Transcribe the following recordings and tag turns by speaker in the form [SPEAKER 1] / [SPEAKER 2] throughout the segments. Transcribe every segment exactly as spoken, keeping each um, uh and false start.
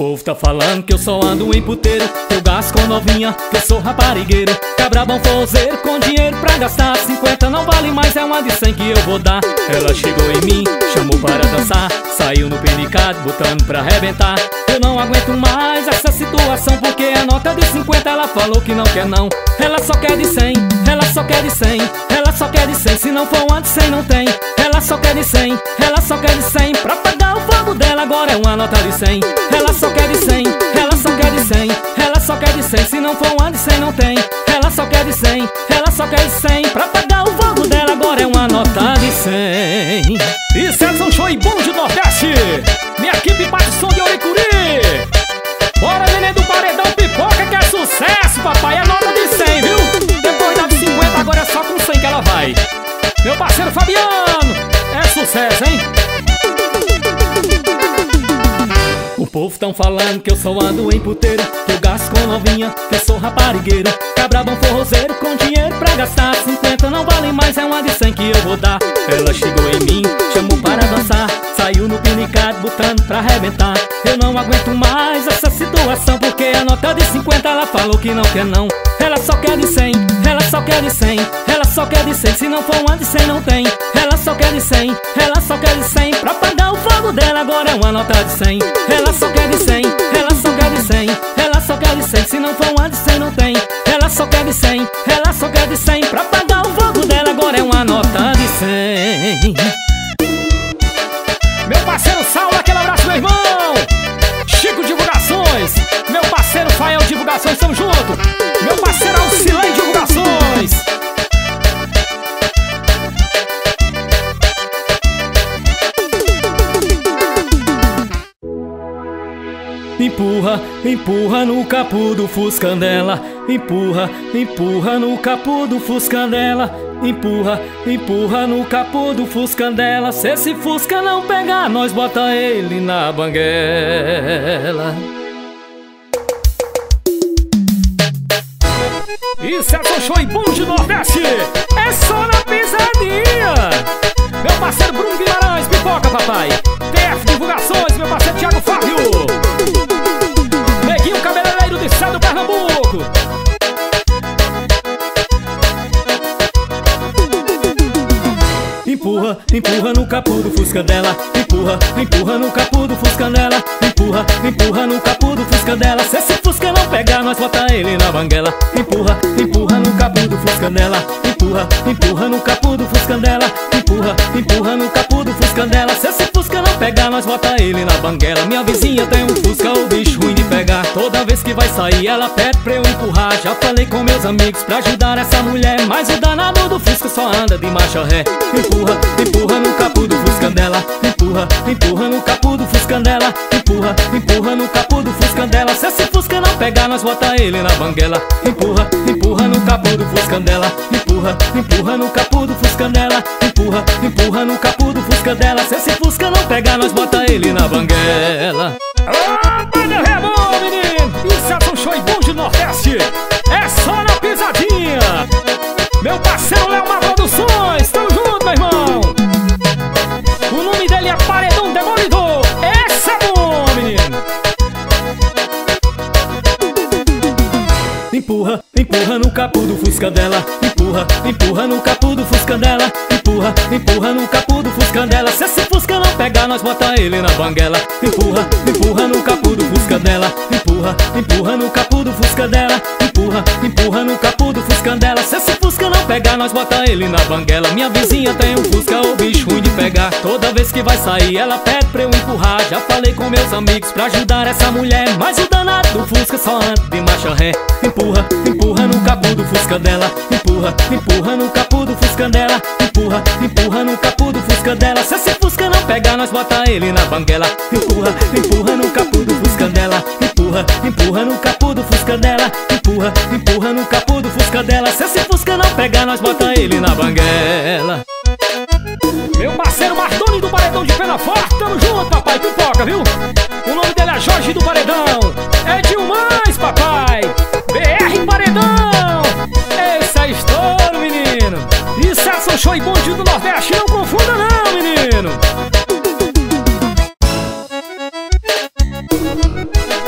[SPEAKER 1] povo tá falando que eu só ando em puteiro, que eu gasto com novinha, que eu sou raparigueiro. Cabrabão forrozeiro com dinheiro pra gastar. Cinquenta não vale mais, é uma de cem que eu vou dar. Ela chegou em mim, chamou para dançar, saiu no pinicado, botando pra arrebentar. Eu não aguento mais essa situação, porque a nota de cinquenta ela falou que não quer não. Ela só quer de cem, ela só quer de cem, ela só quer de cem. Se não for uma de cem não tem. Ela só quer de cem, ela só quer de cem. Pra pagar o fogo dela agora é uma nota de cem. Ela só quer de cem, ela só quer de cem, ela só quer de cem. Se não for uma de cem não tem. Ela só quer de cem, ela só quer de cem. Pra pagar o fogo dela agora é uma nota de cem.
[SPEAKER 2] Isso é um show e bom de Nordeste. Minha equipe bate som de Oricuri. Bora, neném do paredão, pipoca que é sucesso, papai. É nota de cem, viu? Depois da de cinquenta agora é só com cem que ela vai. Meu parceiro Fabiano, é sucesso, hein?
[SPEAKER 1] O povo tão falando que eu só ando em puteiro, que eu gasto com novinha, que eu sou raparigueiro. Cabrabão forrozeiro com dinheiro pra gastar. Cinquenta não vale mais, é uma de cem que eu vou dar. Ela chegou em mim, chamou para dançar, saiu no pinicado, botando pra arrebentar. Eu não aguento mais essa situação, porque a nota de cinquenta ela falou que não quer não. Ela só quer de cem, ela só quer de cem, ela só quer de cem. Se não for uma de cem não tem. Ela só quer de cem, ela só quer de cem. Pra pagar o fogo dela agora é uma nota de cem. Ela só quer de cem, ela só quer de cem, ela só quer de cem. Se não for uma de cem não tem. Ela só quer de cem, ela só quer de cem. Pra pagar o fogo dela agora é uma nota de cem.
[SPEAKER 2] Meu parceiro Saulo, aquele abraço, meu irmão. Chico Divulgações, meu parceiro Fael Divulgações, tamo junto. Meu parceiro Alcilei Divulgações.
[SPEAKER 1] Empurra, empurra no capô do Fusca dela. Empurra, empurra no capô do Fusca dela. Empurra, empurra no capô do Fusca dela. Se esse Fusca não pegar, nós bota ele na banguela.
[SPEAKER 2] Isso é um show e bom de Nordeste. É só na pisadinha. Meu parceiro Bruno Guimarães, pipoca, papai. T F Divulgações, meu parceiro Thiago Fábio. Neguinho cabeleireiro de Sá do Pernambuco.
[SPEAKER 1] Empurra, empurra no capô do Fusca dela. Empurra, empurra no capô do Fusca dela. Empurra, empurra no capô do Fusca dela. Se esse Fusca não pegar, nós bota ele na banguela. Empurra, empurra no capô do Fusca dela. Empurra, empurra no capô do Fusca dela. Empurra, empurra no capô do Fusca dela. Se esse Fusca não pegar, nós bota ele na banguela. Minha vizinha tem um Fusca, o bicho ruim de pegar. Toda vez que vai sair, ela pede pra eu empurrar. Já falei com meus amigos pra ajudar essa mulher, mas o danado do Fusca só anda de marcha ré. Empurra, empurra no capô do Fusca dela. Empurra, empurra no capô do Fusca dela. Empurra, empurra no capô do Fusca dela. Se esse Fusca não pegar, nós bota ele na banguela. Empurra, empurra no capô do Fusca dela. Empurra, empurra no capô do Fusca dela. Empurra, empurra no capô do Fusca dela. Se esse Fusca não pegar, nós bota ele na banguela.
[SPEAKER 2] Opa, meu remo, menino. Isso é um show e bom de Nordeste. É só na pisadinha. Meu parceiro Léo Mar Produções, tamo junto, meu irmão. O nome dele é Paredão Demolidor. Esse é bom, menino.
[SPEAKER 1] Empurra, empurra no capô do Fusca dela. Empurra, empurra no capô do Fusca dela. Empurra, empurra no capô do Fusca dela. Se esse Fusca não pegar, nós bota ele na banguela. Empurra, empurra no capô do Fusca dela. Empurra, empurra no capô do Fusca dela. Empurra, empurra no capô do Fusca dela. Se esse Fusca não pegar, nós bota ele na banguela. Minha vizinha tem um Fusca, o bicho ruim de pegar. Toda vez que vai sair, ela pede pra eu empurrar. Já falei com meus amigos pra ajudar essa mulher, mas o danado do Fusca só anda de marcha ré. Empurra, empurra no capô do Fusca dela. Empurra, empurra no capô do Fusca dela. Empurra, empurra no capô do Fusca dela. Se esse Fusca não pegar, nós bota ele na banguela. Empurra, empurra no capô do Fusca dela. Empurra, empurra no capô do Fusca dela. Empurra, empurra no capô do Fusca dela. Se esse Fusca não pegar, nós bota ele na banguela.
[SPEAKER 2] Meu parceiro Martoni do Paredão de Pena Forte, tamo junto, papai, pipoca, viu? O nome dele é Jorge do Paredão. É Dilmães, papai. B R Paredão. Esse é estouro, menino. Isso é um show e bom de do Nordeste, não confunda não, menino.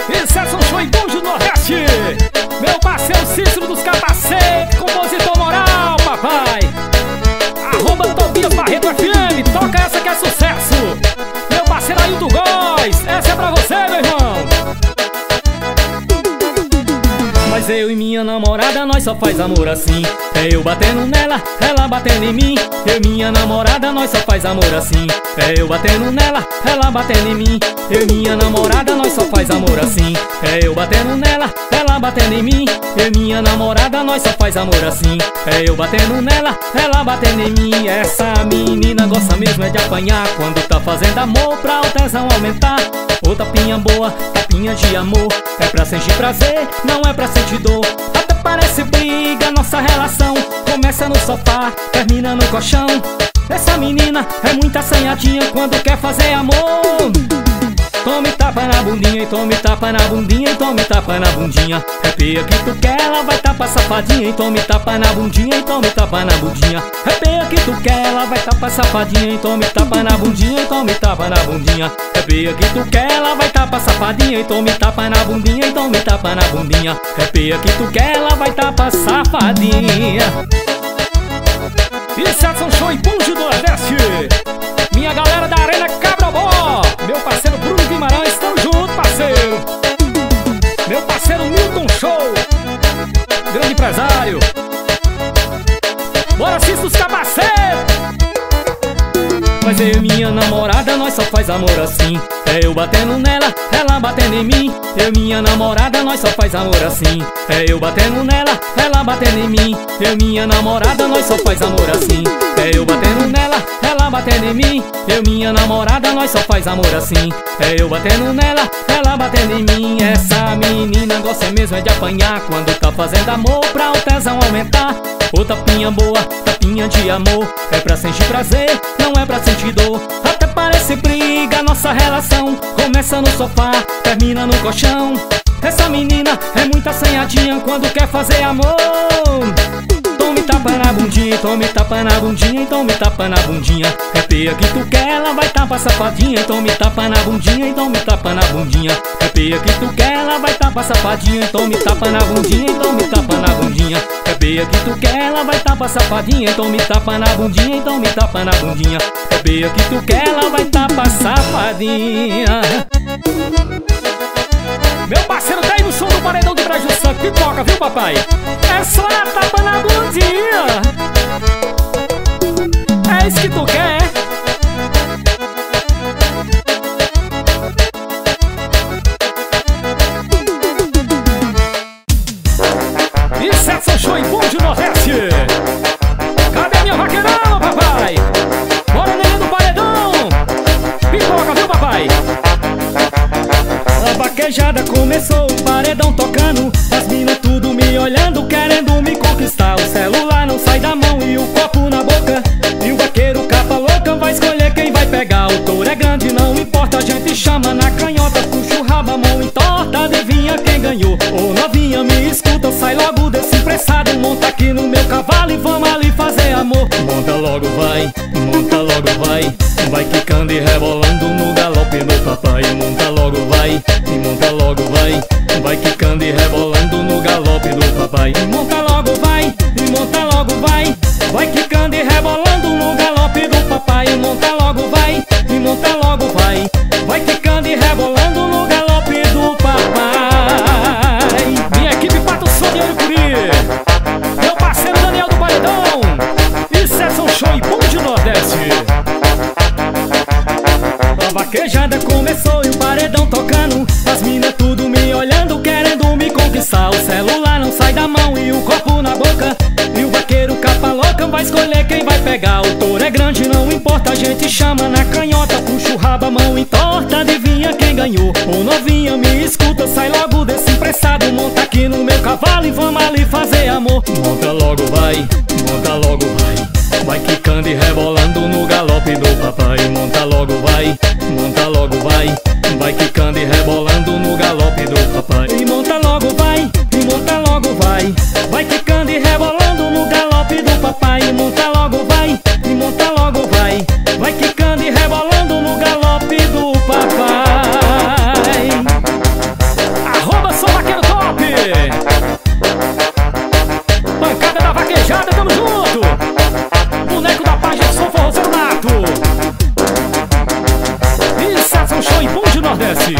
[SPEAKER 1] nós só faz amor assim. É eu batendo nela, ela batendo em mim. Eu e minha namorada, nós só faz amor assim. É eu batendo nela, ela batendo em mim. Eu e minha namorada, nós só faz amor assim. É eu batendo nela, ela batendo em mim. Eu e minha namorada, nós só faz amor assim. É eu batendo nela, ela batendo em mim. Essa menina gosta mesmo é de apanhar quando tá fazendo amor pra o tesão aumentar. Ô tapinha boa, tapinha de amor, é pra sentir prazer, não é pra sentir dor. Até parece briga, nossa relação começa no sofá, termina no colchão. Essa menina é muito assanhadinha quando quer fazer amor. Tome tapa na bundinha e tome tapa na bundinha e tome tapa na bundinha. É peia que tu quer, ela vai tapa safadinha. E tome tapa na bundinha e tome tapa na bundinha. É peia que tu quer, ela vai tapa safadinha. E tome tapa na bundinha e tome tapa na bundinha. É peia que tu quer, ela vai tapa safadinha. E tome tapa na bundinha e tome tapa na bundinha. É peia que tu quer, ela vai tapa safadinha.
[SPEAKER 2] Isso é Show e Punge do Nordeste. Minha galera da Arena Cabrobó, meu parceiro Bruno Guimarães, tamo junto, parceiro. Meu parceiro Milton Show, grande empresário. Bora, Cis os Cabacetes.
[SPEAKER 1] Mas eu e minha namorada, nós só faz amor assim. É eu batendo nela, ela batendo em mim. Eu e minha namorada, nós só faz amor assim. É eu batendo nela, ela batendo em mim. Eu e minha namorada, nós só faz amor assim. É eu batendo nela, ela batendo em mim. Eu e minha namorada, nós só faz amor assim. É eu batendo nela, ela batendo em mim. Essa menina gosta mesmo é de apanhar quando tá fazendo amor pra o tesão aumentar. Ô tapinha boa, tapinha de amor, é pra sentir prazer, não é pra sentir dor. Até parece briga, nossa relação começa no sofá, termina no colchão. Essa menina é muito assanhadinha quando quer fazer amor. Tome tapa na bundinha, tome tapa na bundinha, tome tapa na bundinha. É peia que tu quer, ela vai tapa safadinha. Tome tapa na bundinha, tome tapa na bundinha. É peia que tu quer, ela vai tapa safadinha. Tome tapa na bundinha, tome tapa na bundinha. É peia que tu quer, ela vai tapa safadinha. Tome tapa na bundinha, tome tapa na bundinha. É peia que tu quer, ela vai tapa safadinha.
[SPEAKER 2] Meu parceiro daí no som do Paredão de Brejo Santo, pipoca, viu papai? É só a tapa na bundinha. É isso que tu quer? Isso é São Show e Punge do Nordeste. Cadê minha vaqueirão, papai? Bora nele do Paredão. Pipoca, viu papai?
[SPEAKER 1] A vaquejada começou, o paredão tocando. As minas tudo me olhando, querendo me conquistar. O celular não sai da mão e o copo na boca. E o vaqueiro capa louca vai escolher quem vai pegar. O touro é grande, não importa, a gente chama na canhota. Puxa o rabo, a mão entorta, adivinha quem ganhou. Ô novinha, me escuta, sai logo desse emprestado. Monta aqui no meu cavalo e vamos ali fazer amor. Monta logo vai, monta logo vai. Vai quicando e rebolando no galope do papai. Monta logo vai, e monta logo vai. Vai quicando e rebolando no galope do papai. Monta logo vai, e monta logo vai. Vai quicando e rebolando no galope do papai. Monta logo vai, e monta logo vai. Vai quicando e rebolando no galope do papai.
[SPEAKER 2] Minha equipe Patrocínio de Aricuri, meu parceiro Daniel do Paredão. Isso é São Show e Punge do Nordeste.
[SPEAKER 1] A vaquejada começou e o paredão tocando. As minas tudo me olhando, querendo me conquistar. O celular não sai da mão e o copo na boca. E o vaqueiro capa louca vai escolher quem vai pegar. O touro é grande, não importa, a gente chama na canhota. Puxa o rabo, a mão entorta, adivinha quem ganhou. Ô novinha, me escuta, sai logo desse emprestado. Monta aqui no meu cavalo e vamos ali fazer amor. Monta logo vai, monta logo vai. Vai quicando e rebolando no galope do papai. Monta logo vai, monta logo vai. Vai quicando e rebolando no galope do papai. E monta logo vai, e monta logo vai. Vai quicando e rebolando no galope do papai. E monta logo vai, e monta logo vai. Vai quicando e rebolando no galope do papai.
[SPEAKER 2] Arroba Sou Vaqueiro Top. Bancada da vaquejada, tamo junto. Boneco da página Sou Forrozeiro Nato. Isso é São Show e Punge do Nordeste.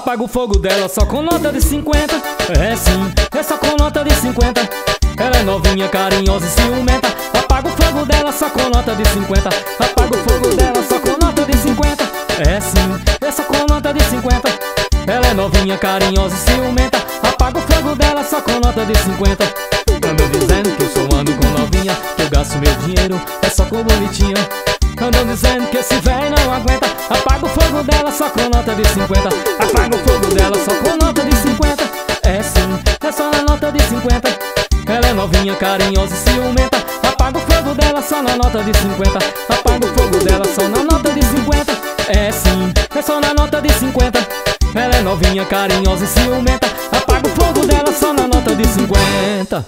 [SPEAKER 1] Apaga o fogo dela só com nota de cinquenta. É sim, é só com nota de cinquenta. Ela é novinha, carinhosa e ciumenta. Apaga o fogo dela só com nota de cinquenta. Apaga o fogo dela só com nota de cinquenta. É sim, é só com nota de cinquenta. Ela é novinha, carinhosa e ciumenta. Apaga o fogo dela só com nota de cinquenta. Andam dizendo que eu sou ando com novinha, que eu gasto meu dinheiro é só com bonitinha. Andam dizendo que esse véi não aguenta. Apaga o fogo dela só com nota de cinquenta. Apaga o fogo dela só com nota de cinquenta. É sim, é só na nota de cinquenta. Ela é novinha, carinhosa e ciumenta. Apaga o fogo dela só na nota de cinquenta. Apaga o fogo dela só na nota de cinquenta. É sim, é só na nota de cinquenta. Ela é novinha, carinhosa e ciumenta. Apaga o fogo dela só na nota de cinquenta.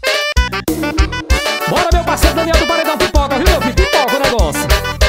[SPEAKER 2] Bora, meu parceiro Daniel do Paredão, pipoca, viu, meu filho? Pipoca o negócio.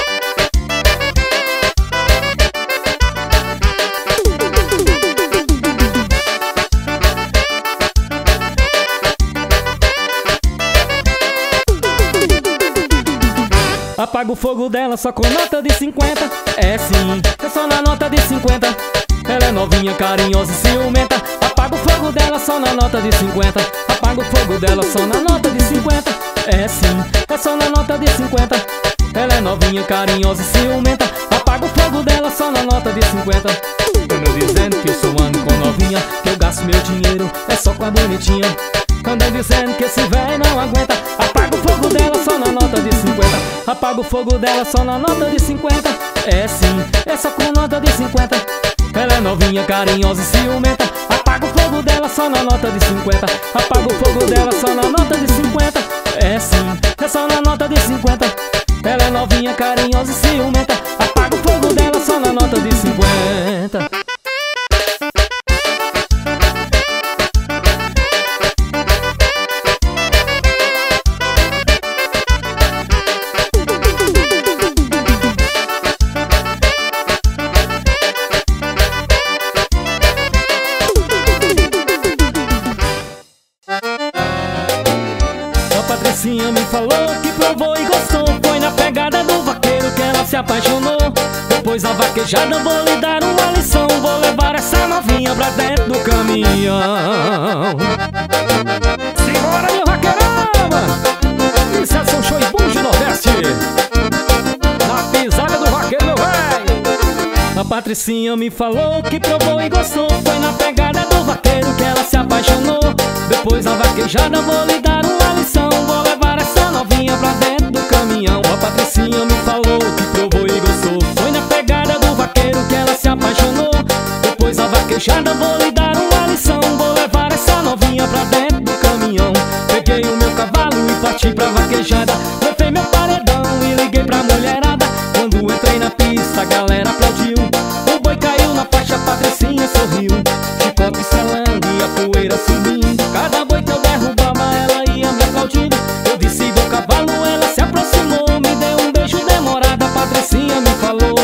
[SPEAKER 1] Apaga o fogo dela só com nota de cinquenta. É sim, é só na nota de cinquenta. Ela é novinha, carinhosa e ciumenta. Apaga o fogo dela só na nota de cinquenta. Apaga o fogo dela só na nota de cinquenta. É sim, é só na nota de cinquenta. Ela é novinha, carinhosa e ciumenta. Apaga o fogo dela só na nota de cinquenta. Andam dizendo que eu sou ando com novinha, que eu gasto meu dinheiro é só com a bonitinha. Andam dizendo que esse véi não aguenta. Apaga o fogo dela só na nota de cinquenta. Apaga o fogo dela só na nota de cinquenta. É sim, é só com nota de cinquenta. Ela é novinha, carinhosa e ciumenta. Apaga o fogo dela só na nota de cinquenta. Apaga o fogo dela só na nota de cinquenta. É sim, é só na nota de cinquenta. Ela é novinha, carinhosa e ciumenta. Apaga o fogo dela só na nota de cinquenta. A Patricinha me falou que provou e gostou. Foi na pegada do vaqueiro que ela se apaixonou. Depois da vaquejada vou lhe dar uma lição. Vou levar essa novinha pra dentro do caminhão.
[SPEAKER 2] Simbora, meu vaqueirão! Isso é São Show e Bom de Nordeste. Na pisada do vaqueiro, meu véi.
[SPEAKER 1] A Patricinha me falou que provou e gostou. Foi na pegada do vaqueiro que ela se apaixonou. Depois da vaquejada vou lhe dar uma lição. Vou levar essa novinha pra dentro do caminhão. A Patricinha me falou que provou e gostou. Foi na pegada do vaqueiro que ela se apaixonou. Depois da vaquejada vou lhe dar uma lição. Vou levar essa novinha pra dentro do caminhão. Peguei o meu cavalo e parti pra vaquejada. Levei meu paredão e liguei pra mulherada. Quando entrei na pista a galera aplaudiu. O boi caiu na faixa, a Patricinha sorriu. Chicote estralando e a poeira subindo. Cada boi que eu derrubava ela ia me aplaudindo. Eu desci do cavalo, ela se aproximou. Me deu um beijo demorado, a Patricinha me falou.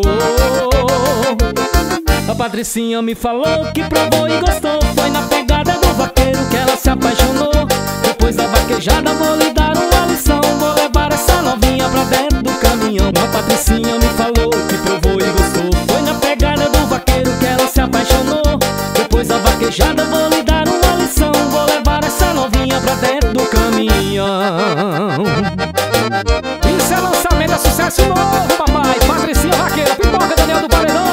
[SPEAKER 1] A Patricinha me falou que provou e gostou. Foi na pegada do vaqueiro que ela se apaixonou. Depois da vaquejada vou lhe dar uma lição. Vou levar essa novinha pra dentro do caminhão. A Patricinha me falou que provou e gostou. Foi na pegada do vaqueiro que ela se apaixonou. Depois da vaquejada vou lhe dar uma lição. Vou levar essa novinha pra dentro do caminhão.
[SPEAKER 2] Isso é lançamento, é sucesso novo, papai. Patricinha Vaqueira, pipoca Daniel do Paredão.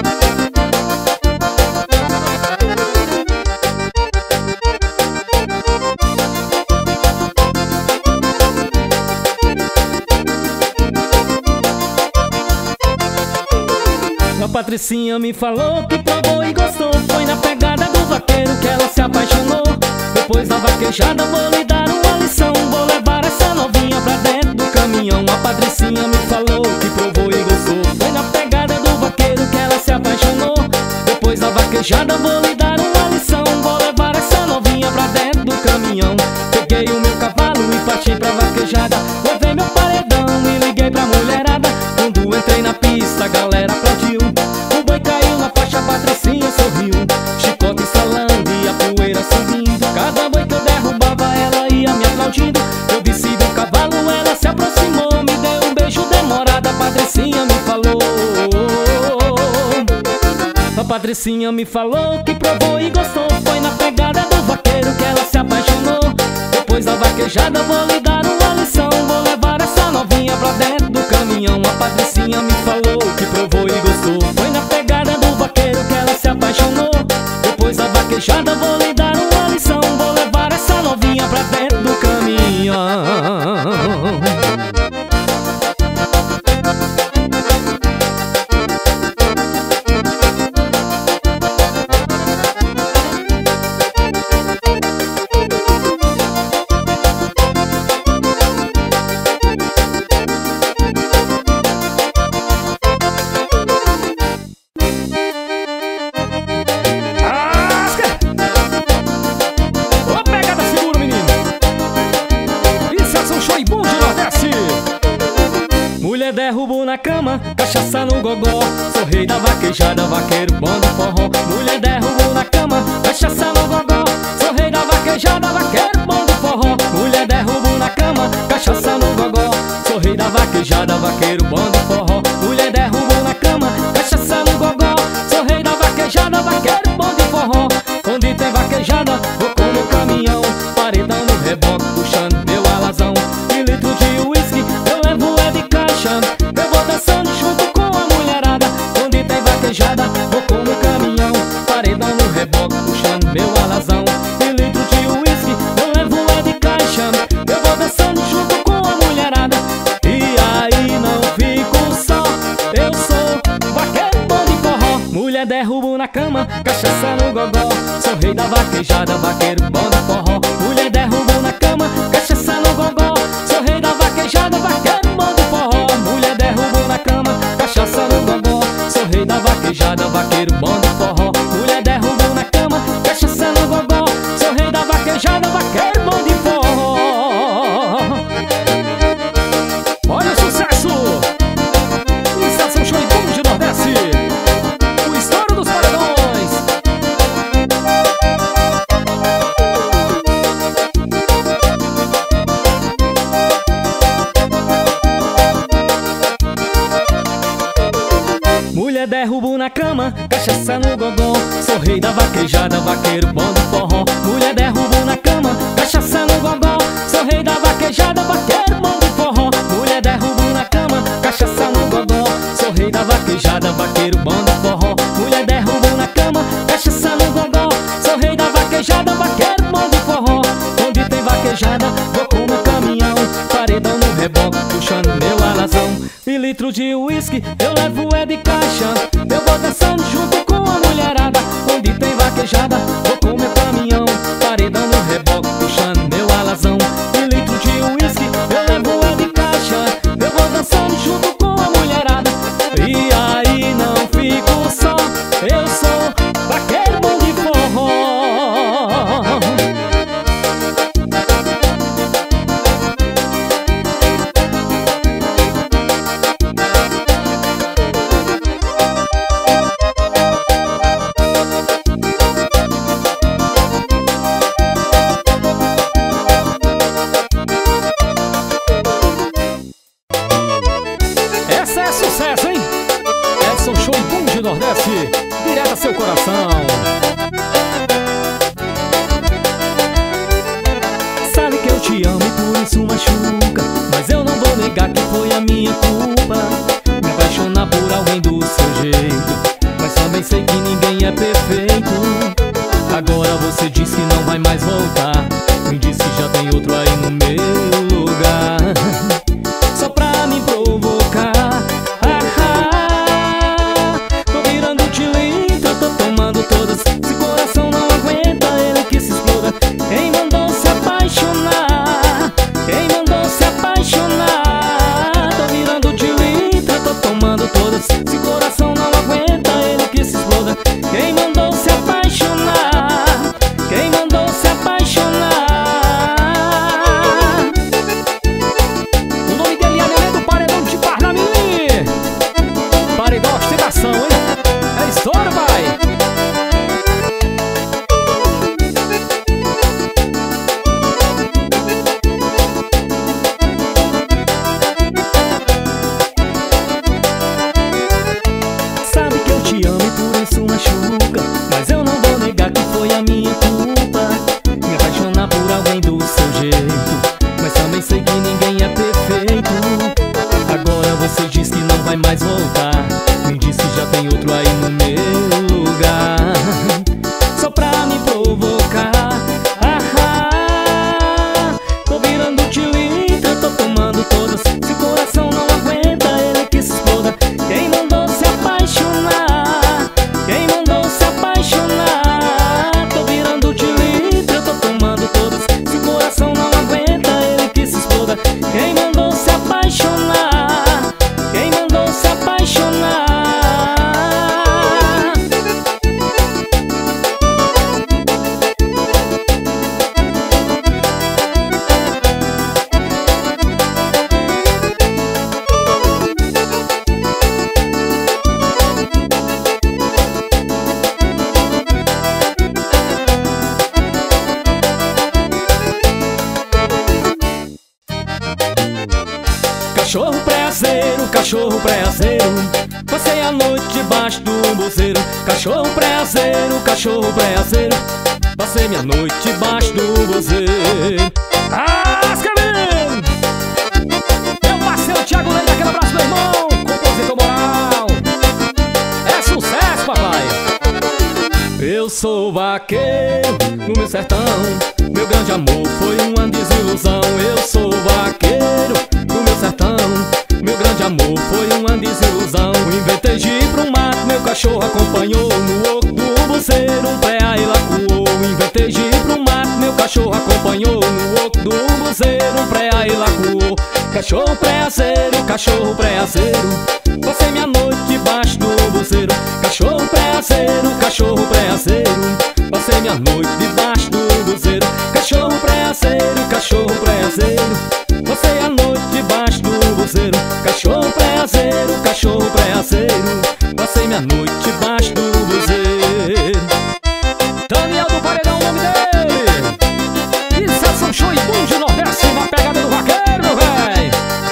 [SPEAKER 1] A Patricinha me falou que provou e gostou. Foi na pegada do vaqueiro que ela se apaixonou. Depois da vaquejada vou lhe dar uma lição. Vou levar essa novinha pra dentro do caminhão. A Patricinha me falou que provou e gostou. Foi na pegada do vaqueiro que ela se apaixonou. Depois da vaquejada vou lhe dar uma lição. Vou levar essa novinha pra dentro do caminhão. Peguei o meu cavalo e parti pra vaquejada. Levei meu paredão e liguei pra mulherada. Quando entrei na pista a galera aplaudiu. O boi caiu na faixa, a Patricinha sorriu. Chicote estralando e a poeira subindo. Cada boi que eu derrubava ela ia me aplaudindo. Eu desci do cavalo, ela se aproximou. Me deu um beijo demorado, a Patricinha me falou. A Patricinha me falou que provou e gostou. Foi na pegada do vaqueiro que ela se apaixonou. Depois da vaquejada vou lhe dar uma lição. Vou levar essa novinha pra dentro do caminhão. A Patricinha me falou que provou e gostou. Foi na pegada do vaqueiro que ela se apaixonou. Depois da vaquejada vou lhe dar uma lição. Vou levar essa novinha pra dentro do caminhão. Derrubo na cama, cachaça no gogó. Sou rei da vaquejada, vaqueiro bom do forró. Mulher derrubo na cama, cachaça no gogó. Sou rei da vaquejada, vaqueiro bom do forró. Mulher derrubo na cama, cachaça no gogó. Sou rei da vaquejada, vaqueiro bom do forró. Mulher derrubo na cama, cachaça no gogó. Sou rei da vaquejada, vaqueiro bom do forró. Onde tem vaquejada, vou com meu caminhão. Paredão no reboque, puxando meu alazão. E litro de uísque, eu levo é de caixa. Eu vou dançando junto com a mulherada. Onde tem vaquejada, vou com meu caminhão. Paredão no reboque, puxando meu alazão. E litro de uísque, eu levo é de caixa. Eu vou dançando junto com a mulherada. E aí não fico só, eu sou vaqueiro bom de forró. Mulher derrubo na cama, cachaça no gogó. Sou rei da vaquejada, vaqueiro bom de forró. Mulher derrubo na cama, cachaça no gogó. Sou rei da vaquejada, vaqueiro bom de forró. Mulher derrubo na cama, cachaça no gogó. Sou rei da vaquejada, vaqueiro bom de forró. Mulher derrubo na cama, cachaça no gogó. Sou rei da vaquejada, vaqueiro bom de forró. Olha o sucesso! Estação Show e Bom de Nordeste. O estouro dos paredões. Mulher derrubo na cama, cachaça no gogó. Sou rei da vaquejada, vaqueiro bom do forró. Mulher derrubo na cama, cachaça no gogó. Sou rei da vaquejada, vaqueiro bom do forró. Mulher derrubo na cama, cachaça no gogó. Sou rei da vaquejada, vaqueiro bom do forró. Mulher derrubo na cama, cachaça no gogó. Sou rei da vaquejada, vaqueiro bom do forró. Onde tem vaquejada, vou com meu caminhão. Paredão no reboque, puxando meu alazão. E litro de uísque, eu levo é de caixa. Eu vou dançando junto com a mulherada. Onde tem vaquejada, vou com meu caminhão. Paredão no reboque, puxando meu alazão. E litro de uísque, eu levo é de caixa. Eu vou dançando junto com a mulherada. E aí não fico só, eu sou vaqueiro bom de forró. Essa é sucesso, hein? Estação Show e Bom de Nordeste, direto a seu coração. Sabe que eu te amo e por isso machuca, mas eu não vou negar que foi a minha culpa me apaixonar por alguém do seu jeito. Mas também sei que ninguém é perfeito. Agora você diz que não vai mais voltar. Me diz que já tem outro aí no meu lugar, só pra me provocar. Ah, ah, tô virando tilindro, tô tomando todas. Esse coração não aguenta, ele que se exploda. Quem mandou se apaixonar? Quem mandou se apaixonar? Tô virando tilindro, tô tomando todas. Esse coração não aguenta, ele que se exploda. Quem mandou se apaixonar? Quem mandou se apaixonar? O nome dele é Nenê do Paredão de Parnamirim. Paredão ostentação, hein? É história, vai! Sabe que eu te amo e por isso machuca, voltar. Me disse já tem outro aí no meu lugar, só pra me provocar. Ah, ah, tô virando tilindra, tô tomando todas. Se o coração não aguenta, ele que se exploda. Quem mandou se apaixonar? Quem mandou se apaixonar? Tô virando tilindra, tô tomando todas. Se o coração não aguenta, ele que se exploda. Quem mandou se apaixonar? Quem mandou se apaixonar? Cachorro preazeiro, cachorro preazeiro, passei a noite debaixo do buzeiro. Cachorro preazeiro, cachorro preazeiro, passei minha noite debaixo do buzeiro.
[SPEAKER 2] Ascarim! Meu parceiro Thiago Leite, aquele abraço, meu irmão, compositor moral. É sucesso, papai.
[SPEAKER 1] Eu sou vaqueiro no meu sertão, meu grande amor foi uma desilusão. Eu sou vaqueiro no meu sertão, meu grande amor foi uma desilusão. Inventei de ir pro mato, meu cachorro acompanhou. No oco do buzeiro um pé aí lacuou. Inventei de ir pro mato, meu cachorro acompanhou. No oco do buzeiro um pé aí lacuou. Cachorro preazeiro, cachorro preazeiro, passei minha noite debaixo do buzeiro. Cachorro preazeiro, cachorro preazeiro, passei minha noite debaixo do buzeiro. Cachorro preazeiro, cachorro preazeiro, passei a noite debaixo do buzeiro. Cachorro preazeiro, cachorro preazeiro, passei minha noite debaixo do buzeiro.
[SPEAKER 2] Daniel do Paredão, o nome dele. Isso é São Show e Bom de Nordeste, na pegada do vaqueiro, véi.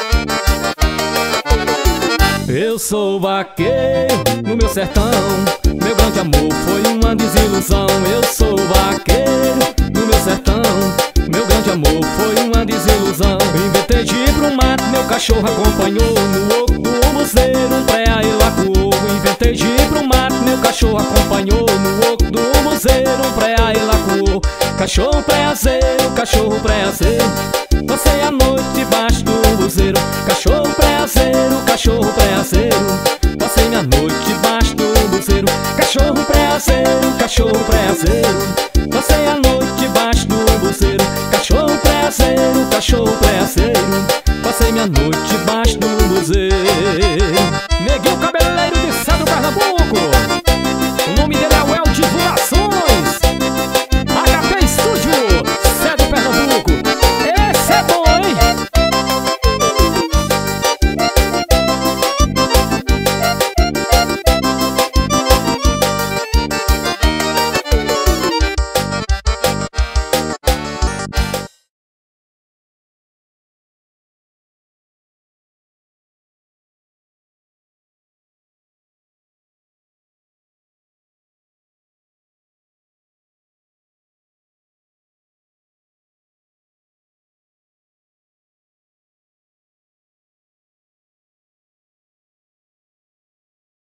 [SPEAKER 1] Eu sou vaqueiro no meu sertão, meu grande amor foi uma desilusão. Eu sou vaqueiro no meu sertão, meu grande amor foi uma desilusão. Inventei de ir pro mato, meu cachorro acompanhou. No oco do buzeiro um pé aí lacuou. Inventei de ir pro mato, meu cachorro acompanhou. No oco do buzeiro um pé aí lacuou. Cachorro preazeiro, cachorro preazeiro, passei a noite debaixo do buzeiro. Cachorro preazeiro, cachorro preazeiro, passei minha noite debaixo do buzeiro. Cachorro preazeiro, cachorro preazeiro, passei a noite debaixo do buzeiro. Cachorro preazeiro, cachorro preazeiro, passei minha noite debaixo do buzeiro.